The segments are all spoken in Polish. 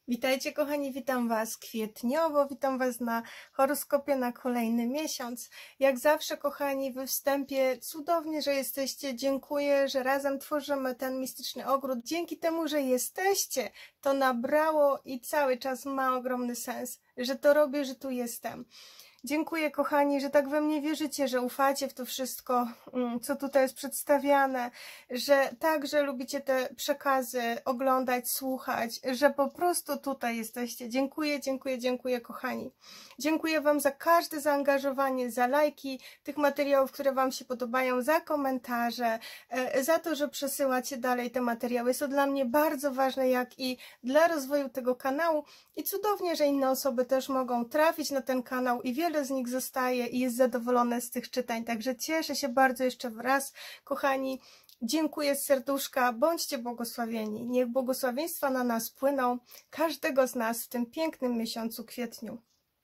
Witajcie kochani, witam Was kwietniowo, witam Was na horoskopie na kolejny miesiąc. Jak zawsze kochani, we wstępie cudownie, że jesteście, dziękuję, że razem tworzymy ten mistyczny ogród. Dzięki temu, że jesteście, to nabrało i cały czas ma ogromny sens, że to robię, że tu jestem. Dziękuję kochani, że tak we mnie wierzycie, że ufacie w to wszystko, co tutaj jest przedstawiane, że także lubicie te przekazy oglądać, słuchać, że po prostu tutaj jesteście. Dziękuję, dziękuję, dziękuję kochani. Dziękuję Wam za każde zaangażowanie, za lajki tych materiałów, które Wam się podobają, za komentarze, za to, że przesyłacie dalej te materiały. Jest to dla mnie bardzo ważne, jak i dla rozwoju tego kanału i cudownie, że inne osoby też mogą trafić na ten kanał i wiele z nich zostaje i jest zadowolone z tych czytań. Także cieszę się bardzo jeszcze raz, kochani. Dziękuję z serduszka, bądźcie błogosławieni. Niech błogosławieństwa na nas płyną, każdego z nas w tym pięknym miesiącu kwietniu.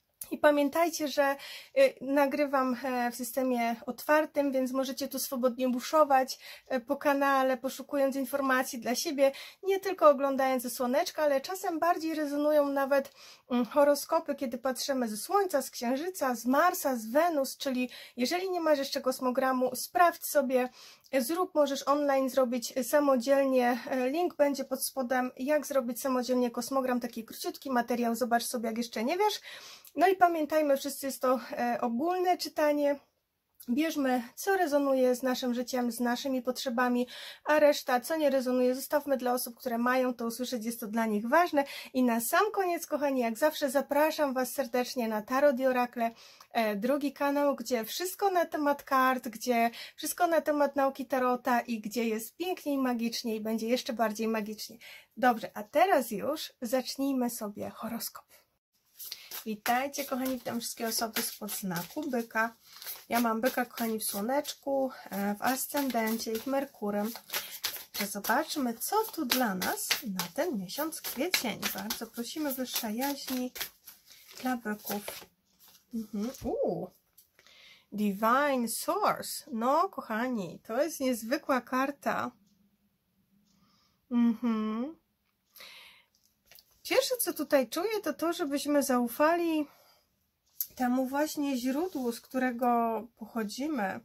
I pamiętajcie, że nagrywam w systemie otwartym, więc możecie tu swobodnie buszować po kanale, poszukując informacji dla siebie, nie tylko oglądając ze słoneczka, ale czasem bardziej rezonują nawet horoskopy, kiedy patrzymy ze Słońca, z Księżyca, z Marsa, z Wenus, czyli jeżeli nie masz jeszcze kosmogramu, sprawdź sobie, możesz online zrobić samodzielnie, link będzie pod spodem, jak zrobić samodzielnie kosmogram, taki króciutki materiał, zobacz sobie, jak jeszcze nie wiesz. No i pamiętajmy, wszyscy jest to ogólne czytanie, bierzmy, co rezonuje z naszym życiem, z naszymi potrzebami, a reszta, co nie rezonuje, zostawmy dla osób, które mają to usłyszeć, jest to dla nich ważne. I na sam koniec, kochani, jak zawsze zapraszam Was serdecznie na Tarot i Orakle, drugi kanał, gdzie wszystko na temat kart, gdzie wszystko na temat nauki tarota i gdzie jest piękniej, magicznie i będzie jeszcze bardziej magicznie. Dobrze, a teraz już zacznijmy sobie horoskop. Witajcie kochani, witam wszystkie osoby spod znaku byka. Ja mam byka kochani w słoneczku, w ascendencie i w Merkurem. Zobaczmy, co tu dla nas na ten miesiąc kwiecień. Bardzo prosimy, wyższa jaźni dla byków. Divine Source. No kochani, to jest niezwykła karta. Pierwsze, co tutaj czuję, to to, żebyśmy zaufali temu właśnie źródłu, z którego pochodzimy.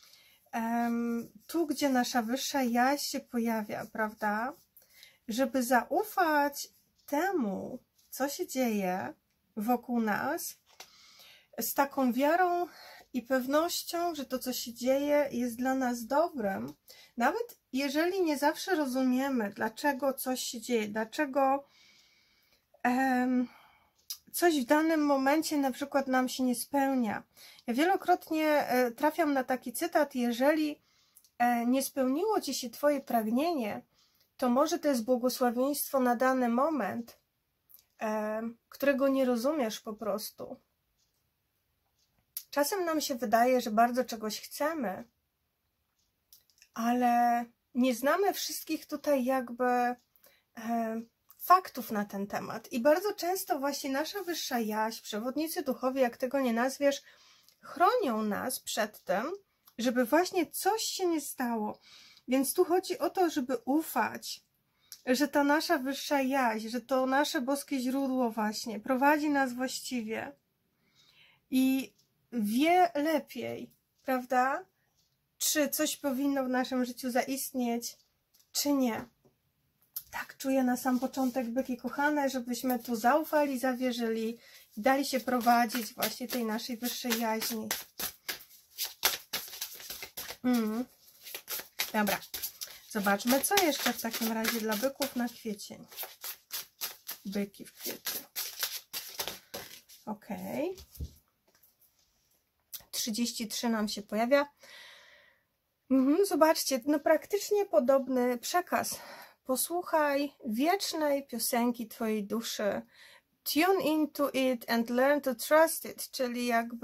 Tu, gdzie nasza wyższa jaźń się pojawia, prawda? Żeby zaufać temu, co się dzieje wokół nas, z taką wiarą i pewnością, że to, co się dzieje, jest dla nas dobrem. Nawet jeżeli nie zawsze rozumiemy, dlaczego coś się dzieje, dlaczego coś w danym momencie na przykład nam się nie spełnia. Ja wielokrotnie trafiam na taki cytat: jeżeli nie spełniło Ci się Twoje pragnienie, to może to jest błogosławieństwo na dany moment, którego nie rozumiesz po prostu. Czasem nam się wydaje, że bardzo czegoś chcemy, ale nie znamy wszystkich tutaj jakby faktów na ten temat. I bardzo często właśnie nasza wyższa jaźń, przewodnicy duchowi, jak tego nie nazwiesz, chronią nas przed tym, żeby właśnie coś się nie stało. Więc tu chodzi o to, żeby ufać, że ta nasza wyższa jaźń, że to nasze boskie źródło właśnie prowadzi nas właściwie i wie lepiej, prawda, czy coś powinno w naszym życiu zaistnieć, czy nie. Tak czuję na sam początek, byki kochane, żebyśmy tu zaufali, zawierzyli i dali się prowadzić właśnie tej naszej wyższej jaźni. Dobra, zobaczmy, co jeszcze w takim razie dla byków na kwiecień. Byki w kwietniu. Ok. 33 nam się pojawia. Zobaczcie, no praktycznie podobny przekaz. Posłuchaj wiecznej piosenki Twojej duszy. Tune into it and learn to trust it, czyli jakby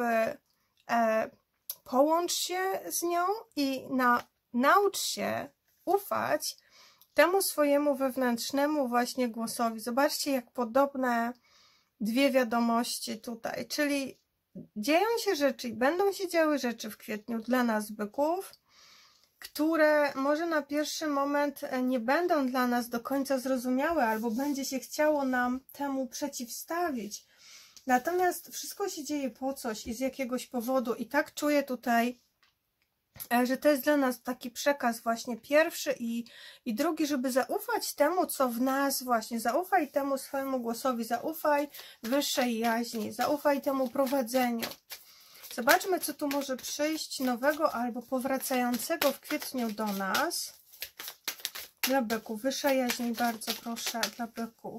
połącz się z nią i naucz się ufać temu swojemu wewnętrznemu właśnie głosowi. Zobaczcie, jak podobne dwie wiadomości tutaj, czyli dzieją się rzeczy i będą się działy rzeczy w kwietniu dla nas byków, które może na pierwszy moment nie będą dla nas do końca zrozumiałe, albo będzie się chciało nam temu przeciwstawić. Natomiast wszystko się dzieje po coś i z jakiegoś powodu. I tak czuję tutaj, że to jest dla nas taki przekaz właśnie pierwszy i drugi, żeby zaufać temu, co w nas właśnie. Zaufaj temu swojemu głosowi, zaufaj wyższej jaźni, zaufaj temu prowadzeniu. Zobaczmy, co tu może przyjść nowego albo powracającego w kwietniu do nas. Dla byków. Wyższa jaźń, bardzo proszę, dla byków.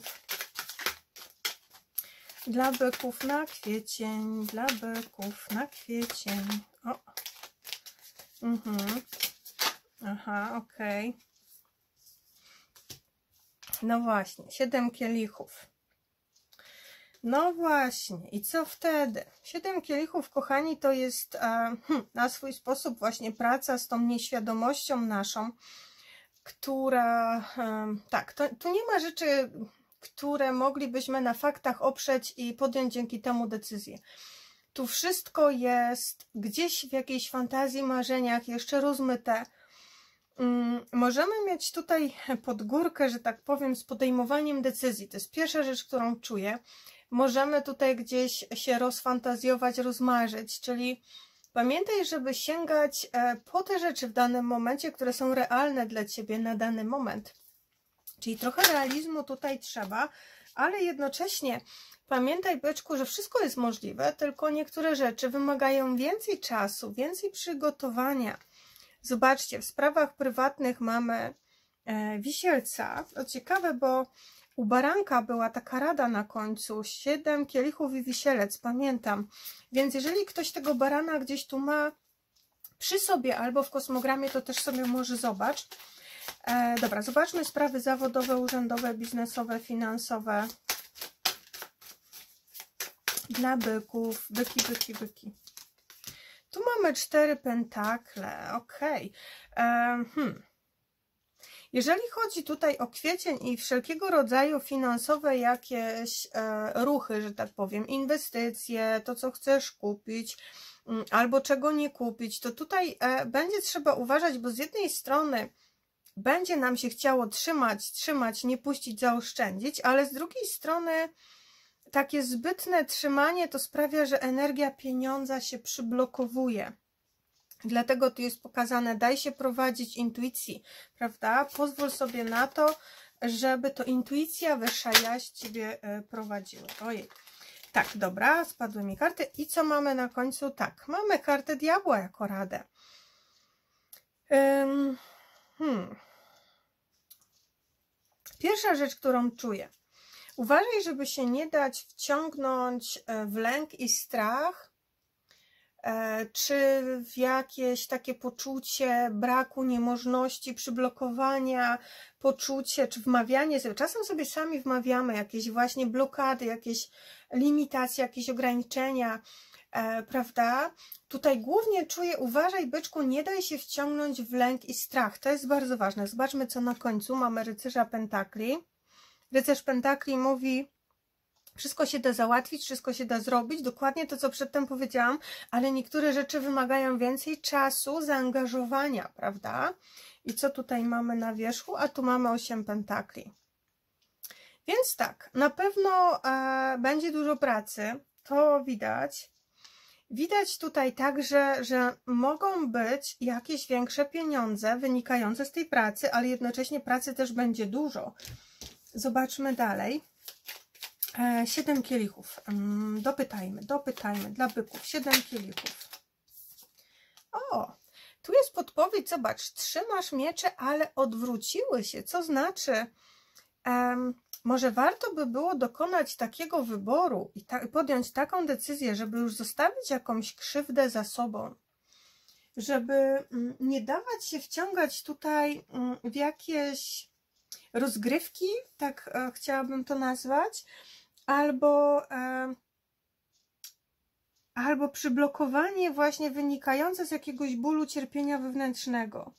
Dla byków na kwiecień. Dla byków na kwiecień. O. Aha, okej. No właśnie, 7 kielichów. No właśnie, i co wtedy? 7 kielichów, kochani, to jest na swój sposób właśnie praca z tą nieświadomością naszą, która, tak, tu nie ma rzeczy, które moglibyśmy na faktach oprzeć i podjąć dzięki temu decyzję. Tu wszystko jest gdzieś w jakiejś fantazji, marzeniach jeszcze rozmyte. Możemy mieć tutaj podgórkę, że tak powiem, z podejmowaniem decyzji. To jest pierwsza rzecz, którą czuję. Możemy tutaj gdzieś się rozfantazjować, rozmarzyć, czyli pamiętaj, żeby sięgać po te rzeczy w danym momencie, które są realne dla Ciebie na dany moment. Czyli trochę realizmu tutaj trzeba, ale jednocześnie pamiętaj, byczku, że wszystko jest możliwe, tylko niektóre rzeczy wymagają więcej czasu, więcej przygotowania. Zobaczcie, w sprawach prywatnych mamy wisielca. To ciekawe, bo u baranka była taka rada na końcu, 7 kielichów i wisielec, pamiętam. Więc jeżeli ktoś tego barana gdzieś tu ma przy sobie albo w kosmogramie, to też sobie może zobacz. Dobra, zobaczmy sprawy zawodowe, urzędowe, biznesowe, finansowe. Dla byków, byki. Tu mamy 4 pentakle, okej. Jeżeli chodzi tutaj o kwiecień i wszelkiego rodzaju finansowe jakieś ruchy, że tak powiem, inwestycje, to co chcesz kupić albo czego nie kupić, to tutaj będzie trzeba uważać, bo z jednej strony będzie nam się chciało trzymać, nie puścić, zaoszczędzić, ale z drugiej strony takie zbytne trzymanie to sprawia, że energia pieniądza się przyblokowuje. Dlatego tu jest pokazane, daj się prowadzić intuicji, prawda? Pozwól sobie na to, żeby to intuicja, wyższa jaźń Ciebie prowadziła. Ojej. Tak, dobra, spadły mi karty. I co mamy na końcu? Tak, mamy kartę diabła jako radę. Pierwsza rzecz, którą czuję. Uważaj, żeby się nie dać wciągnąć w lęk i strach, czy w jakieś takie poczucie braku, niemożności, przyblokowania, poczucie, czy wmawianie sobie. Czasem sobie sami wmawiamy jakieś właśnie blokady, jakieś limitacje, jakieś ograniczenia, prawda? Tutaj głównie czuję, uważaj, byczku, nie daj się wciągnąć w lęk i strach. To jest bardzo ważne. Zobaczmy, co na końcu. Mamy rycerza pentakli. Rycerz pentakli mówi, wszystko się da załatwić, wszystko się da zrobić, dokładnie to, co przedtem powiedziałam, ale niektóre rzeczy wymagają więcej czasu, zaangażowania, prawda? I co tutaj mamy na wierzchu? A tu mamy 8 pentakli. Więc tak, na pewno będzie dużo pracy, to widać. Widać tutaj także, że mogą być jakieś większe pieniądze wynikające z tej pracy, ale jednocześnie pracy też będzie dużo. Zobaczmy dalej. 7 kielichów. Dopytajmy dla byków. 7 kielichów. O, tu jest podpowiedź, zobacz, trzymasz miecze, ale odwróciły się, co znaczy, może warto by było dokonać takiego wyboru i podjąć taką decyzję, żeby już zostawić jakąś krzywdę za sobą, żeby nie dawać się wciągać tutaj w jakieś rozgrywki, tak chciałabym to nazwać, albo przyblokowanie właśnie wynikające z jakiegoś bólu, cierpienia wewnętrznego.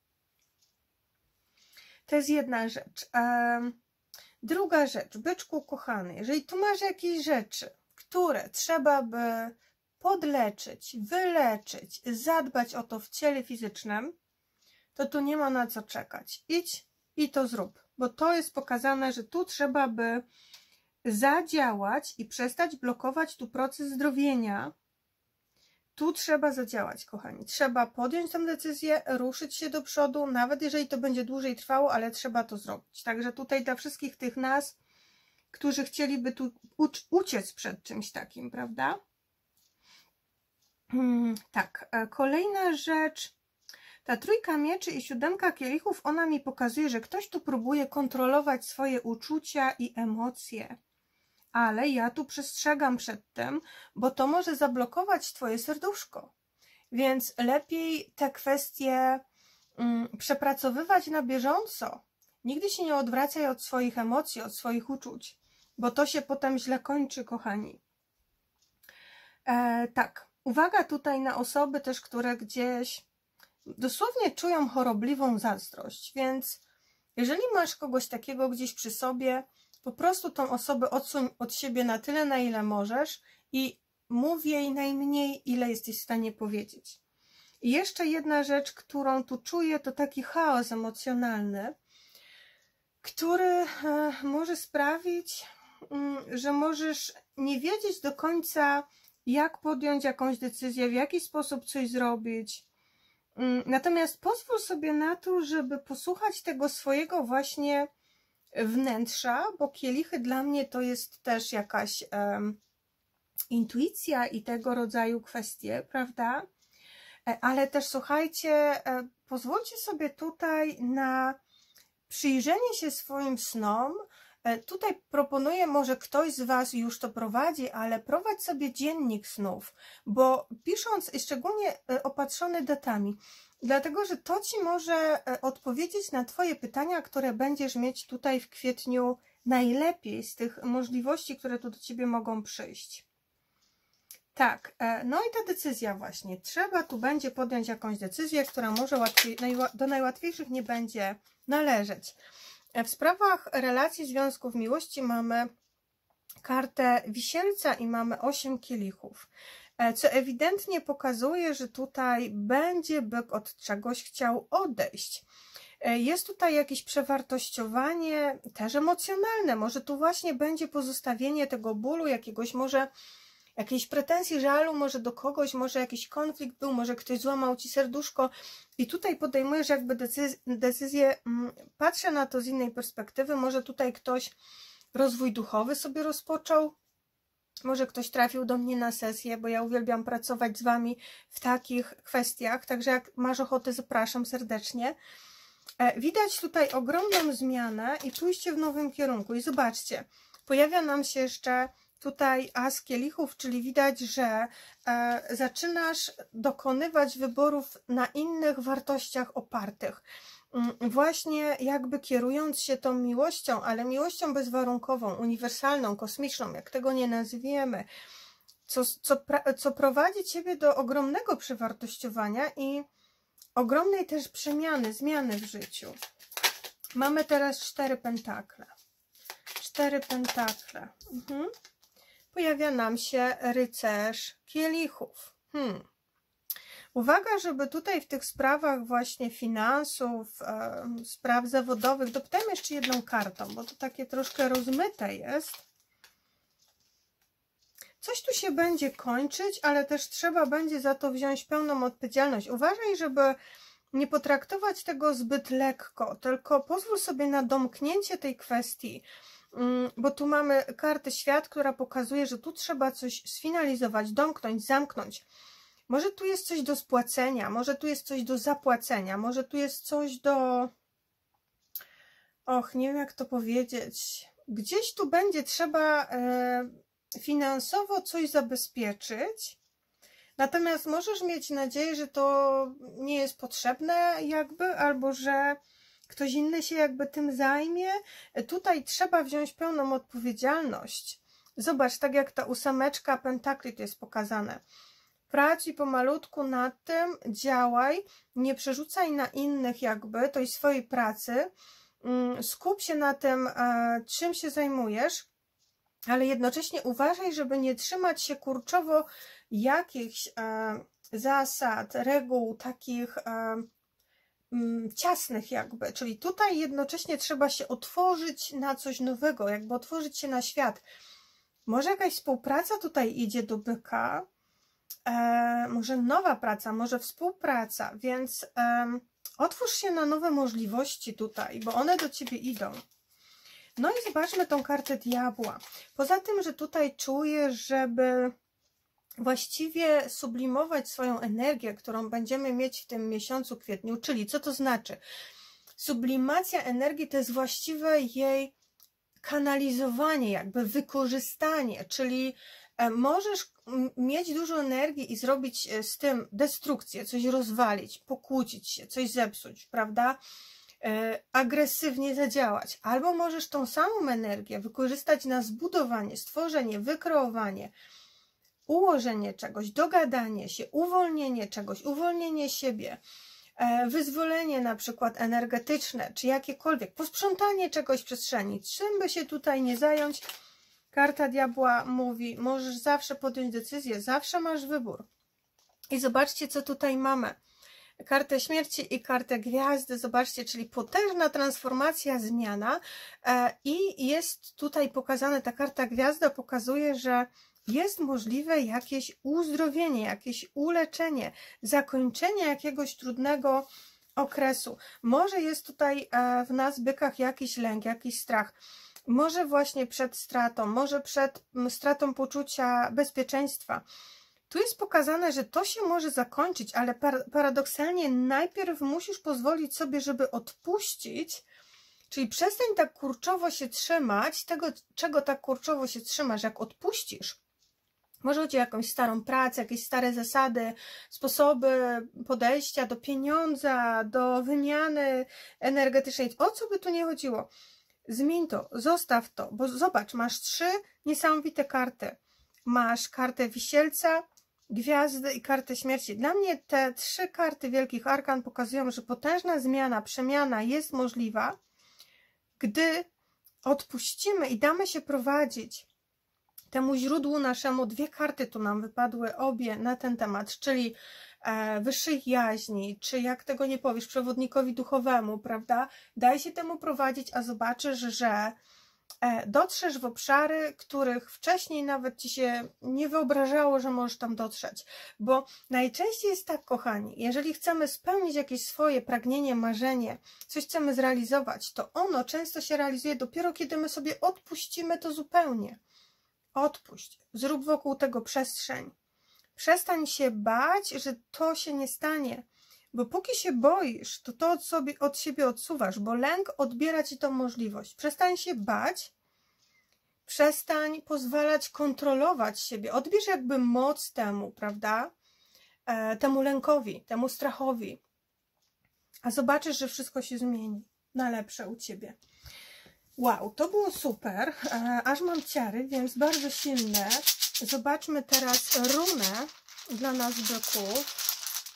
To jest jedna rzecz. Druga rzecz, byczku kochany, jeżeli tu masz jakieś rzeczy, które trzeba by podleczyć, wyleczyć, zadbać o to w ciele fizycznym, to tu nie ma na co czekać. Idź i to zrób, bo to jest pokazane, że tu trzeba by zadziałać i przestać blokować tu proces zdrowienia. Tu trzeba zadziałać, kochani. Trzeba podjąć tę decyzję, ruszyć się do przodu, nawet jeżeli to będzie dłużej trwało, ale trzeba to zrobić. Także tutaj dla wszystkich tych nas, którzy chcieliby tu uciec przed czymś takim, prawda? Tak, kolejna rzecz. Ta trójka mieczy i 7 kielichów, ona mi pokazuje, że ktoś tu próbuje kontrolować swoje uczucia i emocje. Ale ja tu przestrzegam przed tym, bo to może zablokować twoje serduszko. Więc lepiej te kwestie przepracowywać na bieżąco. Nigdy się nie odwracaj od swoich emocji, od swoich uczuć, bo to się potem źle kończy, kochani. Tak, uwaga tutaj na osoby też, które gdzieś dosłownie czują chorobliwą zazdrość, więc jeżeli masz kogoś takiego gdzieś przy sobie, po prostu tą osobę odsuń od siebie na tyle, na ile możesz i mów jej najmniej, ile jesteś w stanie powiedzieć. I jeszcze jedna rzecz, którą tu czuję, to taki chaos emocjonalny, który może sprawić, że możesz nie wiedzieć do końca, jak podjąć jakąś decyzję, w jaki sposób coś zrobić. Natomiast pozwól sobie na to, żeby posłuchać tego swojego właśnie wnętrza, bo kielichy dla mnie to jest też jakaś intuicja i tego rodzaju kwestie, prawda? Ale też słuchajcie, pozwólcie sobie tutaj na przyjrzenie się swoim snom. Tutaj proponuję, może ktoś z Was już to prowadzi, ale prowadź sobie dziennik snów, bo pisząc, szczególnie opatrzony datami, dlatego, że to Ci może odpowiedzieć na Twoje pytania, które będziesz mieć tutaj w kwietniu najlepiej z tych możliwości, które tu do Ciebie mogą przyjść. Tak, no i ta decyzja właśnie. Trzeba tu będzie podjąć jakąś decyzję, która może do najłatwiejszych nie będzie należeć. W sprawach relacji, związków, miłości mamy kartę wisielca i mamy 8 kielichów, co ewidentnie pokazuje, że tutaj będzie byk od czegoś chciał odejść. Jest tutaj jakieś przewartościowanie też emocjonalne, może tu właśnie będzie pozostawienie tego bólu, jakiegoś może jakiejś pretensji, żalu, może do kogoś, może jakiś konflikt był, może ktoś złamał Ci serduszko i tutaj podejmujesz jakby decyzję, patrzę na to z innej perspektywy, może tutaj ktoś rozwój duchowy sobie rozpoczął, może ktoś trafił do mnie na sesję, bo ja uwielbiam pracować z Wami w takich kwestiach, także jak masz ochotę, zapraszam serdecznie. Widać tutaj ogromną zmianę i pójście w nowym kierunku i zobaczcie, pojawia nam się jeszcze tutaj as kielichów, czyli widać, że zaczynasz dokonywać wyborów na innych wartościach opartych. Właśnie jakby kierując się tą miłością, ale miłością bezwarunkową, uniwersalną, kosmiczną, jak tego nie nazwiemy, co prowadzi Ciebie do ogromnego przewartościowania i ogromnej też przemiany, zmiany w życiu. Mamy teraz 4 pentakle. 4 pentakle. Pojawia nam się rycerz kielichów. Uwaga, żeby tutaj w tych sprawach właśnie finansów, spraw zawodowych, dopytajmy jeszcze jedną kartą, bo to takie troszkę rozmyte jest. Coś tu się będzie kończyć, ale też trzeba będzie za to wziąć pełną odpowiedzialność. Uważaj, żeby nie potraktować tego zbyt lekko, tylko pozwól sobie na domknięcie tej kwestii, bo tu mamy kartę świat, która pokazuje, że tu trzeba coś sfinalizować, domknąć, zamknąć. Może tu jest coś do spłacenia, może tu jest coś do zapłacenia, może tu jest coś do... nie wiem jak to powiedzieć. Gdzieś tu będzie trzeba finansowo coś zabezpieczyć, natomiast możesz mieć nadzieję, że to nie jest potrzebne jakby, albo że ktoś inny się jakby tym zajmie. Tutaj trzeba wziąć pełną odpowiedzialność. Zobacz, tak jak ta 8 pentakli to jest pokazane. Pracuj pomalutku nad tym, działaj, nie przerzucaj na innych jakby tej swojej pracy, skup się na tym, czym się zajmujesz, ale jednocześnie uważaj, żeby nie trzymać się kurczowo jakichś zasad, reguł, takich ciasnych jakby, czyli tutaj jednocześnie trzeba się otworzyć na coś nowego, jakby otworzyć się na świat. Może jakaś współpraca tutaj idzie do byka, może nowa praca, może współpraca, więc otwórz się na nowe możliwości tutaj, bo one do Ciebie idą. No i zobaczmy tą kartę diabła. Poza tym, że tutaj czuję, żeby właściwie sublimować swoją energię, którą będziemy mieć w tym miesiącu kwietniu, czyli co to znaczy? Sublimacja energii to jest właściwe jej kanalizowanie, jakby wykorzystanie, czyli możesz mieć dużo energii i zrobić z tym destrukcję, coś rozwalić, pokłócić się, coś zepsuć, prawda? Agresywnie zadziałać. Albo możesz tą samą energię wykorzystać na zbudowanie, stworzenie, wykreowanie, ułożenie czegoś, dogadanie się, uwolnienie czegoś, uwolnienie siebie, wyzwolenie na przykład energetyczne, czy jakiekolwiek, posprzątanie czegoś w przestrzeni. Czym by się tutaj nie zająć, karta diabła mówi, możesz zawsze podjąć decyzję, zawsze masz wybór. I zobaczcie, co tutaj mamy. Kartę śmierci i kartę gwiazdy, zobaczcie, czyli potężna transformacja, zmiana i jest tutaj pokazane, ta karta gwiazda pokazuje, że jest możliwe jakieś uzdrowienie, jakieś uleczenie, zakończenie jakiegoś trudnego okresu. Może jest tutaj w nas, bykach, jakiś lęk, jakiś strach. Może właśnie przed stratą, może przed stratą poczucia bezpieczeństwa. Tu jest pokazane, że to się może zakończyć, ale paradoksalnie najpierw musisz pozwolić sobie, żeby odpuścić, czyli przestań tak kurczowo się trzymać tego, czego tak kurczowo się trzymasz, jak odpuścisz. Może chodzi o jakąś starą pracę, jakieś stare zasady, sposoby podejścia do pieniądza, do wymiany energetycznej. O co by tu nie chodziło? Zmień to, zostaw to, bo zobacz, masz 3 niesamowite karty. Masz kartę wisielca, gwiazdy i kartę śmierci. Dla mnie te 3 karty wielkich arkan pokazują, że potężna zmiana, przemiana jest możliwa, gdy odpuścimy i damy się prowadzić temu źródłu naszemu. 2 karty tu nam wypadły, obie na ten temat, czyli wyższej jaźni, czy jak tego nie powiesz, przewodnikowi duchowemu, prawda? Daj się temu prowadzić, a zobaczysz, że dotrzesz w obszary, których wcześniej nawet Ci się nie wyobrażało, że możesz tam dotrzeć. Bo najczęściej jest tak, kochani, jeżeli chcemy spełnić jakieś swoje pragnienie, marzenie, coś chcemy zrealizować, to ono często się realizuje dopiero kiedy my sobie odpuścimy to zupełnie. Odpuść, zrób wokół tego przestrzeń. Przestań się bać, że to się nie stanie. Bo póki się boisz, to od siebie odsuwasz, bo lęk odbiera Ci tą możliwość. Przestań się bać, przestań pozwalać kontrolować siebie. Odbierz jakby moc temu, prawda? Temu lękowi, temu strachowi. A zobaczysz, że wszystko się zmieni na lepsze u Ciebie. Wow, to było super. Aż mam ciary, więc bardzo silne. Zobaczmy teraz runę dla nas, byków.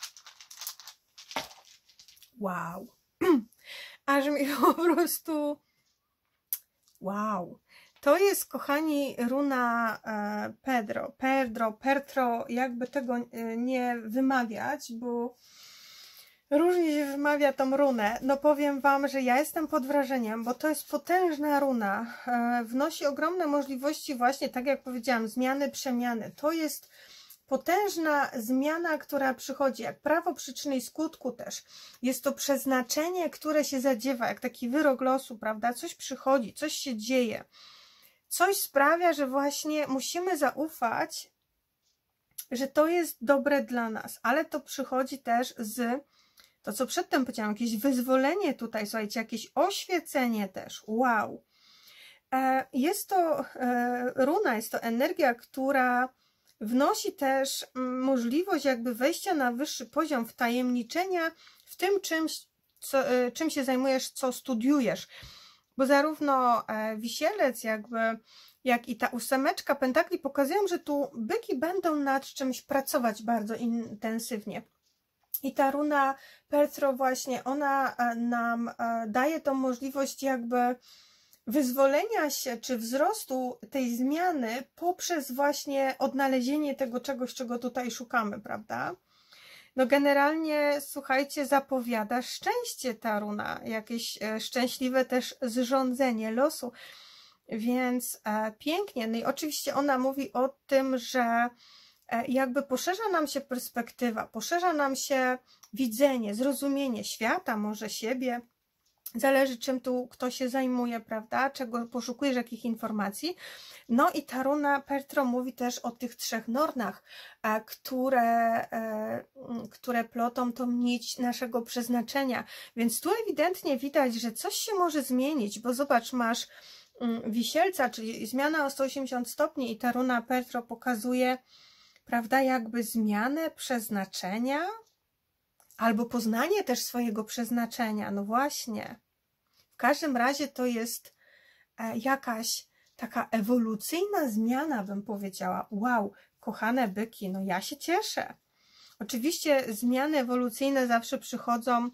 Wow, aż mi po prostu, wow, to jest, kochani, runa Pertro, jakby tego nie wymawiać, bo różnie się wymawia tą runę. No powiem Wam, że ja jestem pod wrażeniem, bo to jest potężna runa, wnosi ogromne możliwości właśnie, tak jak powiedziałam, zmiany, przemiany. To jest potężna zmiana, która przychodzi, jak prawo przyczyny i skutku też. Jest to przeznaczenie, które się zadziewa, jak taki wyrok losu, prawda? Coś przychodzi, coś się dzieje. Coś sprawia, że właśnie musimy zaufać, że to jest dobre dla nas, ale to przychodzi też z, to co przedtem powiedziałam, jakieś wyzwolenie tutaj, słuchajcie, jakieś oświecenie też. Wow! Jest to runa, jest to energia, która wnosi też możliwość jakby wejścia na wyższy poziom, wtajemniczenia w tym czym się zajmujesz, co studiujesz. Bo zarówno wisielec jak i ta 8 pentakli pokazują, że tu byki będą nad czymś pracować bardzo intensywnie. I ta runa Pertro właśnie, ona nam daje tą możliwość jakby wyzwolenia się, czy wzrostu tej zmiany poprzez właśnie odnalezienie tego czegoś, czego tutaj szukamy, prawda? No generalnie, słuchajcie, zapowiada szczęście ta runa, jakieś szczęśliwe też zrządzenie losu, więc pięknie. No i oczywiście ona mówi o tym, że jakby poszerza nam się perspektywa, poszerza nam się widzenie, zrozumienie świata, może siebie. Zależy, czym tu kto się zajmuje, prawda? Czego poszukujesz, jakich informacji. No i ta runa Pertro mówi też o tych 3 nornach, które plotą tą nić naszego przeznaczenia. Więc tu ewidentnie widać, że coś się może zmienić, bo zobacz, masz Wisielca, czyli zmiana o 180 stopni i ta runa Pertro pokazuje, prawda, jakby zmianę przeznaczenia, albo poznanie też swojego przeznaczenia. No właśnie. W każdym razie to jest jakaś taka ewolucyjna zmiana, bym powiedziała. Wow, kochane byki, no ja się cieszę. Oczywiście zmiany ewolucyjne zawsze przychodzą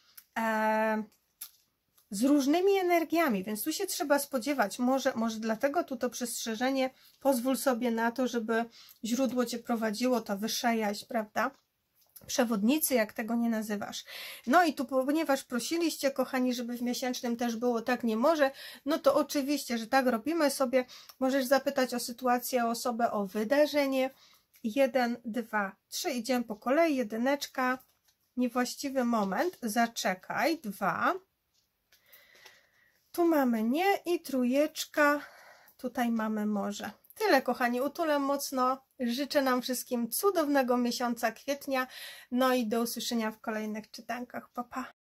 z różnymi energiami, więc tu się trzeba spodziewać. Może dlatego tu to przestrzeżenie, pozwól sobie na to, żeby źródło cię prowadziło, ta wyższa jaźń, prawda? Przewodnicy, jak tego nie nazywasz. No i tu, ponieważ prosiliście, kochani, żeby w miesięcznym też było tak, nie może, no to oczywiście, że tak robimy sobie. Możesz zapytać o sytuację, o osobę, o wydarzenie. 1, 2, 3, idziemy po kolei. 1, niewłaściwy moment, zaczekaj. 2, tu mamy nie i 3, tutaj mamy może. Tyle, kochani, utulam mocno, życzę nam wszystkim cudownego miesiąca kwietnia, no i do usłyszenia w kolejnych czytankach. Pa, pa.